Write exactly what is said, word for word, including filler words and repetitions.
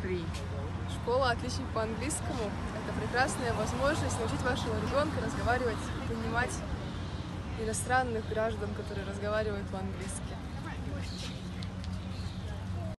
free. Школа отличник по английскому – это прекрасная возможность научить вашего ребенка разговаривать и понимать иностранных граждан, которые разговаривают по-английски.